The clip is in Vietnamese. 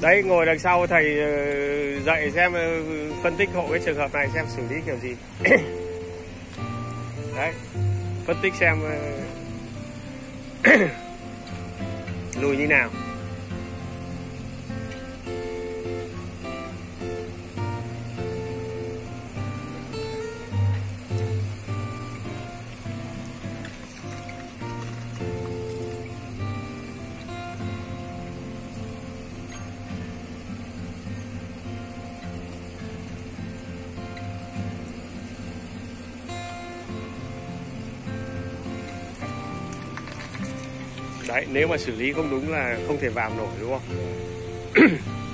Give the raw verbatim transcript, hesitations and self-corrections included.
Đấy, ngồi đằng sau thầy dạy xem, phân tích hộ cái trường hợp này xem xử lý kiểu gì. Đấy, phân tích xem lùi như nào. Đấy, nếu mà xử lý không đúng là không thể vào nổi, đúng không?